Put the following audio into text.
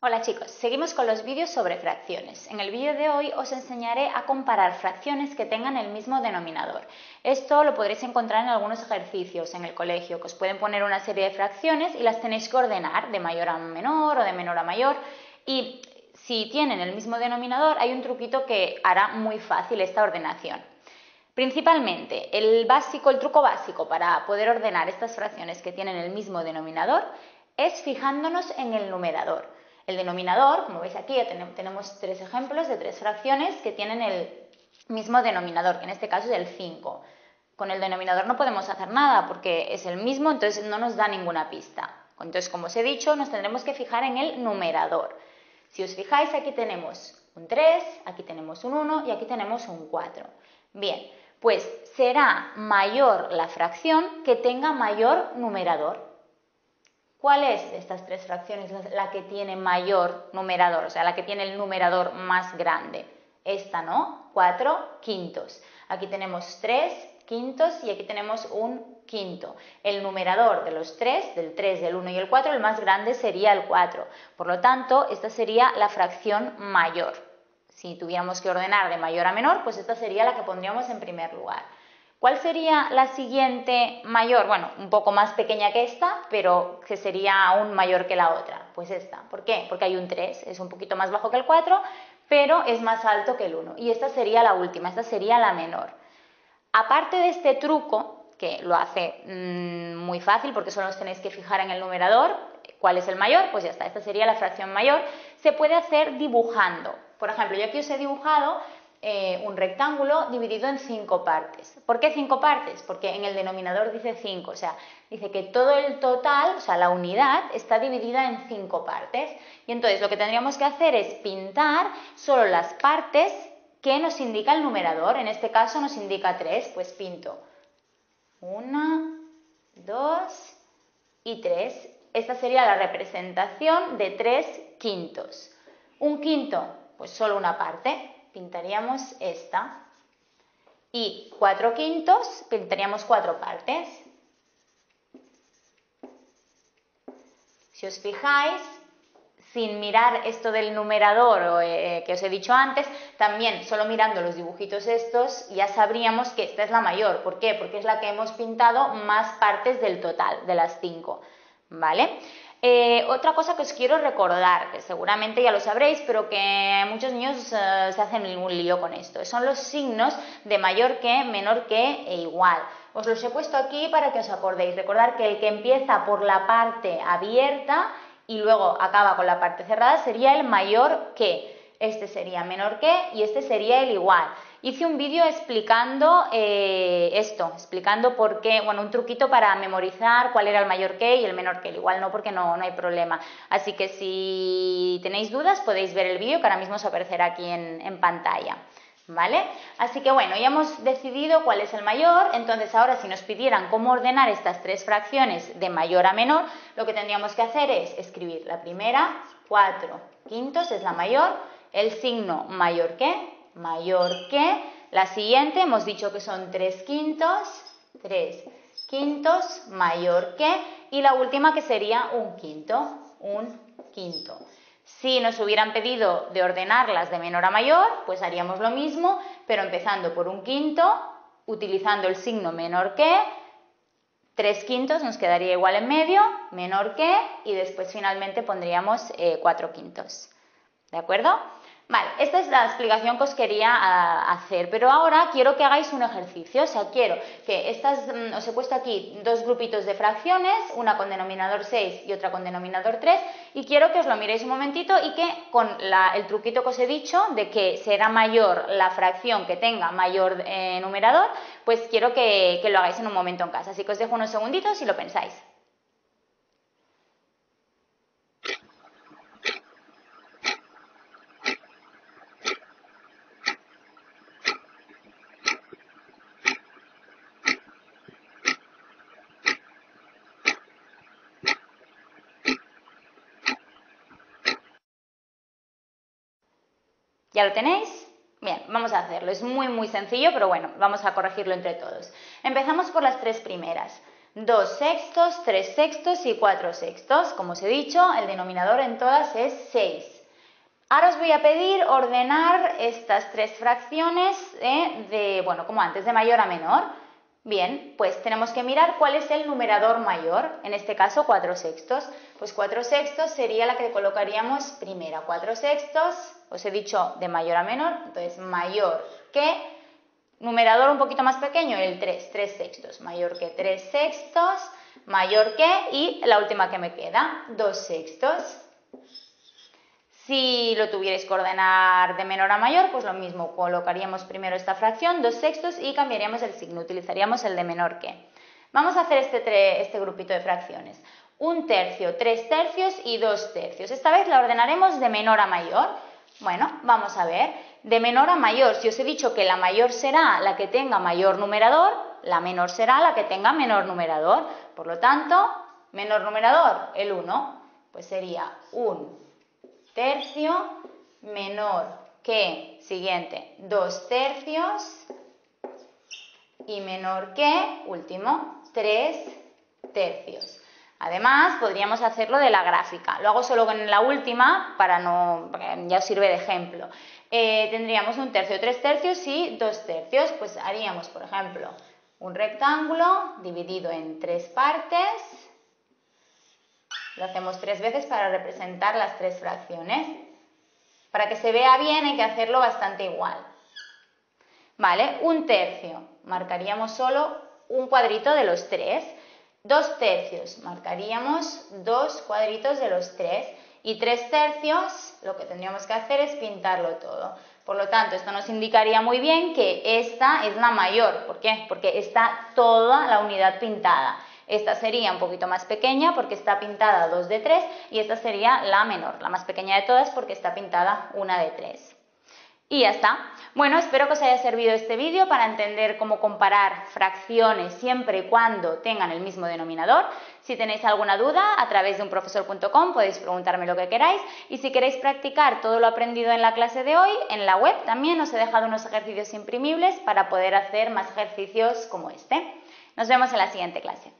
Hola chicos, seguimos con los vídeos sobre fracciones. En el vídeo de hoy os enseñaré a comparar fracciones que tengan el mismo denominador. Esto lo podréis encontrar en algunos ejercicios en el colegio, que os pueden poner una serie de fracciones y las tenéis que ordenar de mayor a menor o de menor a mayor. Y si tienen el mismo denominador, hay un truquito que hará muy fácil esta ordenación. Principalmente, el truco básico para poder ordenar estas fracciones que tienen el mismo denominador es fijándonos en el numerador. El denominador, como veis aquí, tenemos tres ejemplos de tres fracciones que tienen el mismo denominador, que en este caso es el 5. Con el denominador no podemos hacer nada porque es el mismo, entonces no nos da ninguna pista. Entonces, como os he dicho, nos tendremos que fijar en el numerador. Si os fijáis, aquí tenemos un 3, aquí tenemos un 1 y aquí tenemos un 4. Bien, pues será mayor la fracción que tenga mayor numerador. ¿Cuál es de estas tres fracciones la que tiene mayor numerador? O sea, la que tiene el numerador más grande. Esta, ¿no? 4 quintos. Aquí tenemos 3 quintos y aquí tenemos un quinto. El numerador de los tres, del 3, del 1 y el 4, el más grande sería el 4. Por lo tanto, esta sería la fracción mayor. Si tuviéramos que ordenar de mayor a menor, pues esta sería la que pondríamos en primer lugar. ¿Cuál sería la siguiente mayor? Bueno, un poco más pequeña que esta, pero que sería aún mayor que la otra. Pues esta. ¿Por qué? Porque hay un 3, es un poquito más bajo que el 4, pero es más alto que el 1. Y esta sería la última, esta sería la menor. Aparte de este truco, que lo hace muy fácil porque solo os tenéis que fijar en el numerador, ¿cuál es el mayor? Pues ya está, esta sería la fracción mayor. Se puede hacer dibujando. Por ejemplo, yo aquí os he dibujado un rectángulo dividido en 5 partes. ¿Por qué 5 partes? Porque en el denominador dice 5, o sea, dice que todo el total, o sea, la unidad, está dividida en 5 partes. Y entonces lo que tendríamos que hacer es pintar solo las partes que nos indica el numerador. En este caso nos indica 3, pues pinto 1, 2 y 3. Esta sería la representación de 3 quintos. Un quinto, pues solo una parte. Pintaríamos esta. Y 4 quintos, pintaríamos 4 partes. Si os fijáis, sin mirar esto del numerador que os he dicho antes, también solo mirando los dibujitos estos ya sabríamos que esta es la mayor. ¿Por qué? Porque es la que hemos pintado más partes del total, de las 5. ¿Vale? Otra cosa que os quiero recordar, que seguramente ya lo sabréis, pero que muchos niños se hacen un lío con esto, son los signos de mayor que, menor que e igual. Os los he puesto aquí para que os acordéis. Recordad que el que empieza por la parte abierta y luego acaba con la parte cerrada sería el mayor que. Este sería menor que y este sería el igual. Hice un vídeo explicando explicando por qué, bueno, un truquito para memorizar cuál era el mayor que y el menor que. El igual no, porque no hay problema. Así que si tenéis dudas podéis ver el vídeo que ahora mismo os aparecerá aquí en pantalla. ¿Vale? Así que bueno, ya hemos decidido cuál es el mayor, entonces ahora si nos pidieran cómo ordenar estas tres fracciones de mayor a menor, lo que tendríamos que hacer es escribir la primera, 4 quintos es la mayor, el signo mayor que, la siguiente hemos dicho que son 3 quintos mayor que, y la última que sería un quinto. Si nos hubieran pedido de ordenarlas de menor a mayor, pues haríamos lo mismo, pero empezando por un quinto, utilizando el signo menor que, 3 quintos nos quedaría igual en medio, menor que, y después finalmente pondríamos 4 quintos. ¿De acuerdo? Vale, esta es la explicación que os quería hacer, pero ahora quiero que hagáis un ejercicio, o sea, quiero que os he puesto aquí dos grupitos de fracciones, una con denominador 6 y otra con denominador 3, y quiero que os lo miréis un momentito y que con el truquito que os he dicho de que será mayor la fracción que tenga mayor numerador, pues quiero que lo hagáis en un momento en casa, así que os dejo unos segunditos y lo pensáis. ¿Ya lo tenéis? Bien, vamos a hacerlo. Es muy sencillo, pero bueno, vamos a corregirlo entre todos. Empezamos por las tres primeras. 2 sextos, 3 sextos y 4 sextos. Como os he dicho, el denominador en todas es 6. Ahora os voy a pedir ordenar estas tres fracciones como antes, de mayor a menor. Bien, pues tenemos que mirar cuál es el numerador mayor, en este caso 4 sextos. Pues 4 sextos sería la que colocaríamos primera. 4 sextos, os he dicho de mayor a menor, entonces mayor que, numerador un poquito más pequeño, el 3, 3 sextos. Mayor que 3 sextos, mayor que, y la última que me queda, 2 sextos. Si lo tuvierais que ordenar de menor a mayor, pues lo mismo, colocaríamos primero esta fracción, 2 sextos, y cambiaríamos el signo, utilizaríamos el de menor que. Vamos a hacer este grupito de fracciones. 1 tercio, 3 tercios y 2 tercios. Esta vez la ordenaremos de menor a mayor. Bueno, vamos a ver. De menor a mayor, si os he dicho que la mayor será la que tenga mayor numerador, la menor será la que tenga menor numerador. Por lo tanto, menor numerador, el 1, pues sería 1 tercio menor que, siguiente, 2 tercios y menor que, último, 3 tercios. Además, podríamos hacerlo de la gráfica. Lo hago solo con la última porque ya os sirve de ejemplo. Tendríamos 1 tercio, 3 tercios y 2 tercios. Pues haríamos, por ejemplo, un rectángulo dividido en 3 partes. Lo hacemos 3 veces para representar las 3 fracciones. Para que se vea bien hay que hacerlo bastante igual. Vale, 1 tercio. Marcaríamos solo un cuadrito de los 3. 2 tercios. Marcaríamos 2 cuadritos de los 3. Y 3 tercios, lo que tendríamos que hacer es pintarlo todo. Por lo tanto, esto nos indicaría muy bien que esta es la mayor. ¿Por qué? Porque está toda la unidad pintada. Esta sería un poquito más pequeña porque está pintada 2 de 3 y esta sería la menor, la más pequeña de todas porque está pintada 1 de 3. Y ya está. Bueno, espero que os haya servido este vídeo para entender cómo comparar fracciones siempre y cuando tengan el mismo denominador. Si tenéis alguna duda, a través de unprofesor.com podéis preguntarme lo que queráis, y si queréis practicar todo lo aprendido en la clase de hoy, en la web también os he dejado unos ejercicios imprimibles para poder hacer más ejercicios como este. Nos vemos en la siguiente clase.